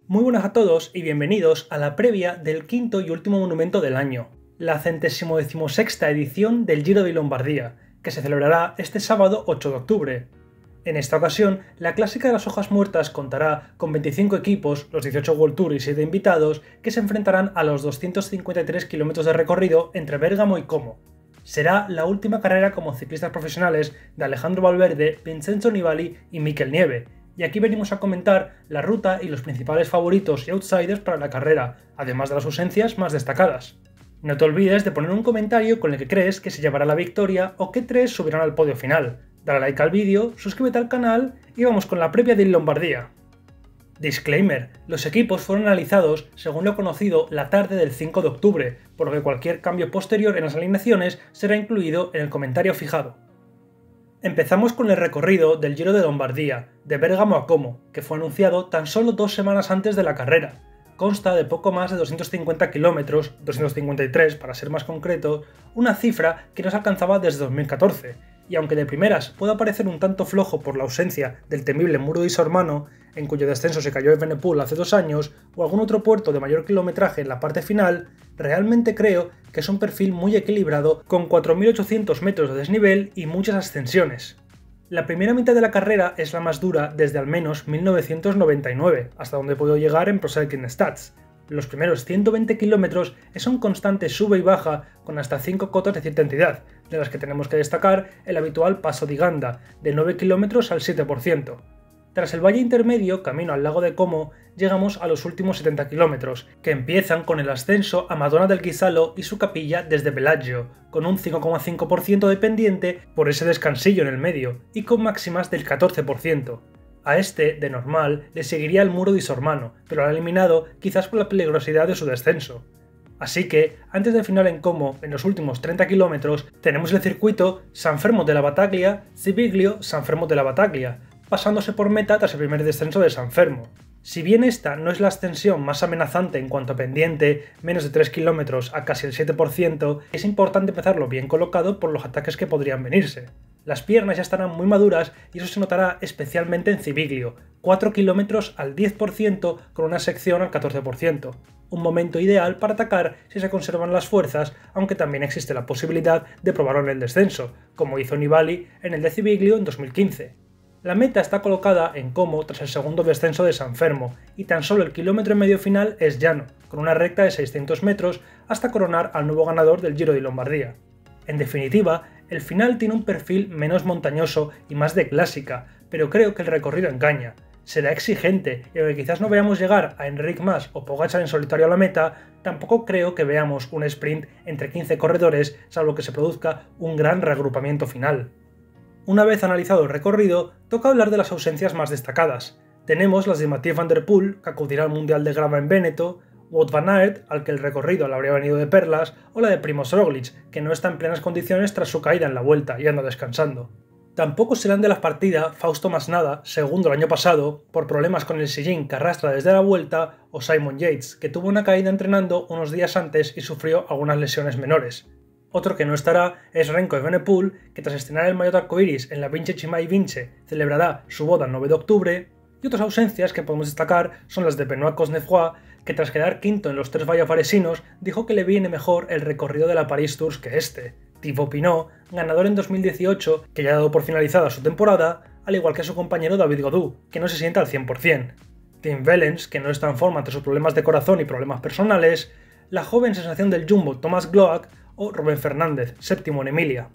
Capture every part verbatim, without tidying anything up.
Muy buenas a todos y bienvenidos a la previa del quinto y último monumento del año, la centésimo decimosexta edición del Giro de Lombardía, que se celebrará este sábado ocho de octubre. En esta ocasión, la clásica de las hojas muertas contará con veinticinco equipos, los dieciocho World Tour y siete invitados, que se enfrentarán a los doscientos cincuenta y tres kilómetros de recorrido entre Bérgamo y Como. Será la última carrera como ciclistas profesionales de Alejandro Valverde, Vincenzo Nibali y Mikel Nieve, y aquí venimos a comentar la ruta y los principales favoritos y outsiders para la carrera, además de las ausencias más destacadas. No te olvides de poner un comentario con el que crees que se llevará la victoria o qué tres subirán al podio final. Dale like al vídeo, suscríbete al canal y vamos con la previa de Lombardía. Disclaimer: los equipos fueron analizados según lo conocido la tarde del cinco de octubre, por lo que cualquier cambio posterior en las alineaciones será incluido en el comentario fijado. Empezamos con el recorrido del Giro de Lombardía, de Bérgamo a Como, que fue anunciado tan solo dos semanas antes de la carrera. Consta de poco más de doscientos cincuenta kilómetros, doscientos cincuenta y tres para ser más concreto, una cifra que no se alcanzaba desde dos mil catorce, y aunque de primeras pueda parecer un tanto flojo por la ausencia del temible Muro di Sormano, en cuyo descenso se cayó Evenepoel hace dos años, o algún otro puerto de mayor kilometraje en la parte final, realmente creo que es un perfil muy equilibrado con cuatro mil ochocientos metros de desnivel y muchas ascensiones. La primera mitad de la carrera es la más dura desde al menos mil novecientos noventa y nueve, hasta donde puedo llegar en Pro Cycling Stats. Los primeros ciento veinte kilómetros es un constante sube y baja con hasta cinco cotas de cierta entidad, de las que tenemos que destacar el habitual Passo di Ganda, de nueve kilómetros al siete por ciento. Tras el valle intermedio, camino al lago de Como, llegamos a los últimos setenta kilómetros, que empiezan con el ascenso a Madonna del Ghisalo y su capilla desde Bellagio, con un cinco coma cinco por ciento de pendiente por ese descansillo en el medio, y con máximas del catorce por ciento. A este, de normal, le seguiría el Muro di Sormano, pero lo ha eliminado quizás por la peligrosidad de su descenso. Así que, antes de final en Como, en los últimos treinta kilómetros, tenemos el circuito San Fermo della Battaglia, Civiglio-San Fermo della Battaglia, pasándose por meta tras el primer descenso de San Fermo. Si bien esta no es la ascensión más amenazante en cuanto a pendiente, menos de tres kilómetros a casi el siete por ciento, es importante empezarlo bien colocado por los ataques que podrían venirse. Las piernas ya estarán muy maduras y eso se notará especialmente en Civiglio, cuatro kilómetros al diez por ciento con una sección al catorce por ciento. Un momento ideal para atacar si se conservan las fuerzas, aunque también existe la posibilidad de probarlo en el descenso, como hizo Nibali en el de Civiglio en dos mil quince. La meta está colocada en Como tras el segundo descenso de San Fermo, y tan solo el kilómetro y medio final es llano, con una recta de seiscientos metros hasta coronar al nuevo ganador del Giro de Lombardía. En definitiva, el final tiene un perfil menos montañoso y más de clásica, pero creo que el recorrido engaña. Será exigente, y aunque quizás no veamos llegar a Enric Mas o Pogačar en solitario a la meta, tampoco creo que veamos un sprint entre quince corredores, salvo que se produzca un gran reagrupamiento final. Una vez analizado el recorrido, toca hablar de las ausencias más destacadas. Tenemos las de Mathieu van der Poel, que acudirá al Mundial de Grava en Véneto, Wout van Aert, al que el recorrido le habría venido de perlas, o la de Primož Roglič, que no está en plenas condiciones tras su caída en la Vuelta y anda descansando. Tampoco serán de la partida Fausto Masnada, segundo el año pasado, por problemas con el sillín que arrastra desde la Vuelta, o Simon Yates, que tuvo una caída entrenando unos días antes y sufrió algunas lesiones menores. Otro que no estará es Remco Evenepoel, que tras estrenar el maillot arcoiris en la Vince Chimay Vince celebrará su boda el nueve de octubre, y otras ausencias que podemos destacar son las de Benoît Cosnefroid, que tras quedar quinto en los tres valles varesinos dijo que le viene mejor el recorrido de la Paris Tours que este. Thibaut Pinot, ganador en dos mil dieciocho, que ya ha dado por finalizada su temporada, al igual que su compañero David Gaudu, que no se sienta al cien por cien. Tim Wellens, que no está en forma ante sus problemas de corazón y problemas personales, la joven sensación del Jumbo Thomas Gloak o Rubén Fernández, séptimo en Emilia.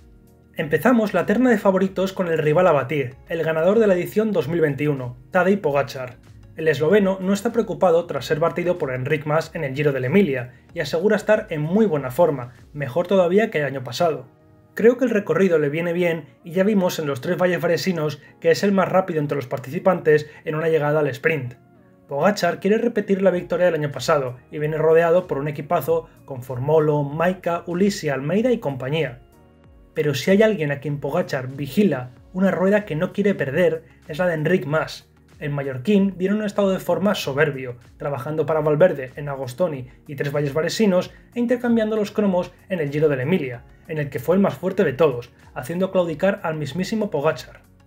Empezamos la terna de favoritos con el rival a batir, el ganador de la edición dos mil veintiuno, Tadej Pogačar. El esloveno no está preocupado tras ser batido por Enric Mas en el Giro de Emilia y asegura estar en muy buena forma, mejor todavía que el año pasado. Creo que el recorrido le viene bien y ya vimos en los tres valles varesinos que es el más rápido entre los participantes en una llegada al sprint. Pogačar quiere repetir la victoria del año pasado y viene rodeado por un equipazo con Formolo, Maika, Ulissi, Almeida y compañía. Pero si hay alguien a quien Pogačar vigila una rueda que no quiere perder es la de Enric Mas. El mallorquín viene en un estado de forma soberbio, trabajando para Valverde en Agostoni y tres valles varesinos e intercambiando los cromos en el Giro de Emilia, en el que fue el más fuerte de todos, haciendo claudicar al mismísimo Pogačar.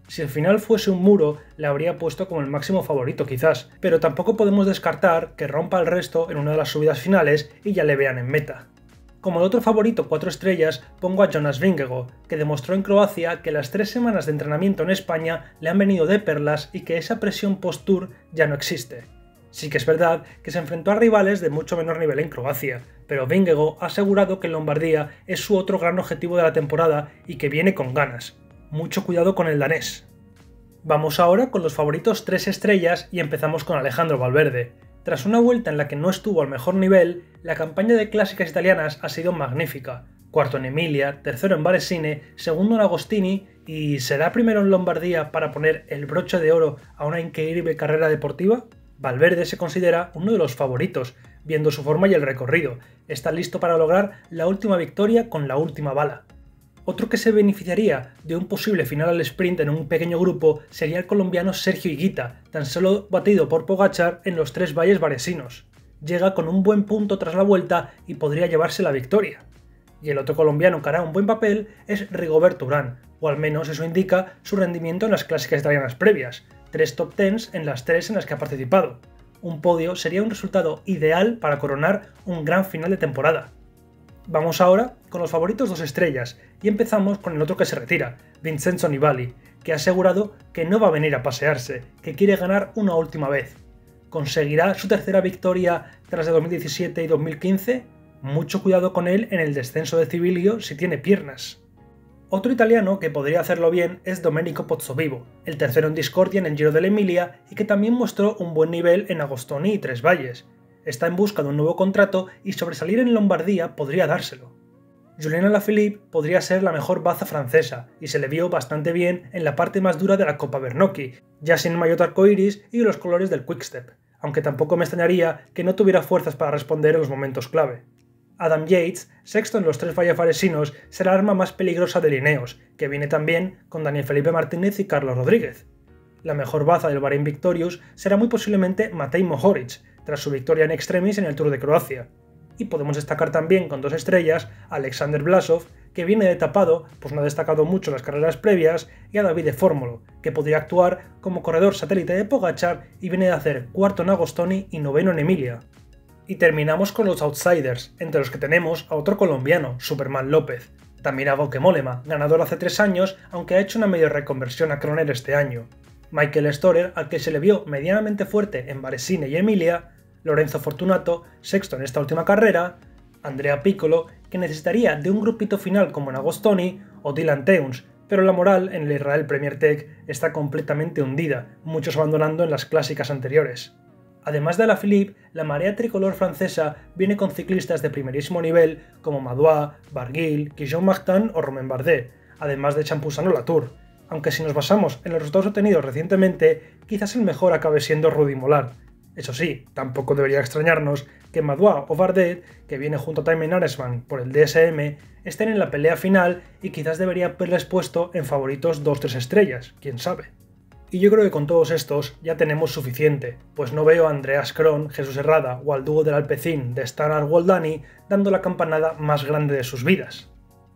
Si el final fuese un muro, le habría puesto como el máximo favorito quizás, pero tampoco podemos descartar que rompa el resto en una de las subidas finales y ya le vean en meta. Como el otro favorito cuatro estrellas, pongo a Jonas Vingegaard, que demostró en Croacia que las tres semanas de entrenamiento en España le han venido de perlas y que esa presión post-tour ya no existe. Sí que es verdad que se enfrentó a rivales de mucho menor nivel en Croacia, pero Vingegaard ha asegurado que Lombardía es su otro gran objetivo de la temporada y que viene con ganas. Mucho cuidado con el danés. Vamos ahora con los favoritos tres estrellas y empezamos con Alejandro Valverde. Tras una vuelta en la que no estuvo al mejor nivel, la campaña de clásicas italianas ha sido magnífica. Cuarto en Emilia, tercero en Varesine, segundo en Agostini y ¿será primero en Lombardía para poner el broche de oro a una increíble carrera deportiva? Valverde se considera uno de los favoritos, viendo su forma y el recorrido. Está listo para lograr la última victoria con la última bala. Otro que se beneficiaría de un posible final al sprint en un pequeño grupo sería el colombiano Sergio Higuita, tan solo batido por Pogačar en los tres valles varesinos. Llega con un buen punto tras la vuelta y podría llevarse la victoria. Y el otro colombiano que hará un buen papel es Rigoberto Urán, o al menos eso indica su rendimiento en las clásicas italianas previas, tres top tens en las tres en las que ha participado. Un podio sería un resultado ideal para coronar un gran final de temporada. Vamos ahora con los favoritos dos estrellas y empezamos con el otro que se retira, Vincenzo Nibali, que ha asegurado que no va a venir a pasearse, que quiere ganar una última vez. ¿Conseguirá su tercera victoria tras de dos mil diecisiete y dos mil quince? Mucho cuidado con él en el descenso de Cibilio si tiene piernas. Otro italiano que podría hacerlo bien es Domenico Pozzovivo, el tercero en Discordia en el Giro de la Emilia y que también mostró un buen nivel en Agostoni y Tres Valles. Está en busca de un nuevo contrato y sobresalir en Lombardía podría dárselo. Julien Alaphilippe podría ser la mejor baza francesa y se le vio bastante bien en la parte más dura de la Copa Bernocchi, ya sin el maillot arcoiris y los colores del Quickstep, aunque tampoco me extrañaría que no tuviera fuerzas para responder en los momentos clave. Adam Yates, sexto en los tres valles varesinos, será el arma más peligrosa de Ineos, que viene también con Daniel Felipe Martínez y Carlos Rodríguez. La mejor baza del Bahrein Victorious será muy posiblemente Matej Mohoric, tras su victoria en extremis en el Tour de Croacia. Y podemos destacar también con dos estrellas a Alexander Blasov, que viene de tapado, pues no ha destacado mucho en las carreras previas, y a Davide Formolo, que podría actuar como corredor satélite de Pogačar y viene de hacer cuarto en Agostoni y noveno en Emilia. Y terminamos con los outsiders, entre los que tenemos a otro colombiano, Superman López. También a Bauke Mollema, ganador hace tres años, aunque ha hecho una medio reconversión a Croner este año. Michael Storer, al que se le vio medianamente fuerte en Varesine y Emilia, Lorenzo Fortunato, sexto en esta última carrera, Andrea Piccolo, que necesitaría de un grupito final como en Agostoni, o Dylan Teuns, pero la moral en el Israel Premier Tech está completamente hundida, muchos abandonando en las clásicas anteriores. Además de Alaphilippe, la marea tricolor francesa viene con ciclistas de primerísimo nivel como Madouas, Barguil, Guillaume Martin o Romain Bardet, además de Champusano Latour, aunque si nos basamos en los resultados obtenidos recientemente, quizás el mejor acabe siendo Rudy Mollard. Eso sí, tampoco debería extrañarnos que Madouas o Bardet, que viene junto a Thymen Arensman por el D S M, estén en la pelea final y quizás debería haberles puesto en favoritos dos tres estrellas, quién sabe. Y yo creo que con todos estos ya tenemos suficiente, pues no veo a Andreas Kron, Jesús Herrada o al dúo del Alpecin de Stannard Goldani dando la campanada más grande de sus vidas.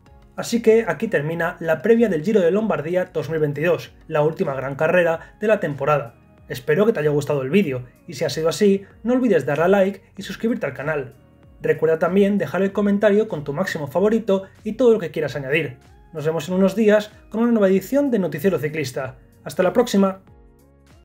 Así que aquí termina la previa del Giro de Lombardía dos mil veintidós, la última gran carrera de la temporada. Espero que te haya gustado el vídeo, y si ha sido así, no olvides darle a like y suscribirte al canal. Recuerda también dejar el comentario con tu máximo favorito y todo lo que quieras añadir. Nos vemos en unos días con una nueva edición de Noticiero Ciclista. ¡Hasta la próxima!